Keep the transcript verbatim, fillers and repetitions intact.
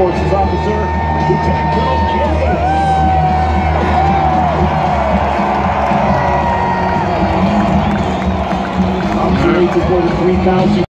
Forces Officer, Lieutenant Colonel James. Observation for the three thousand.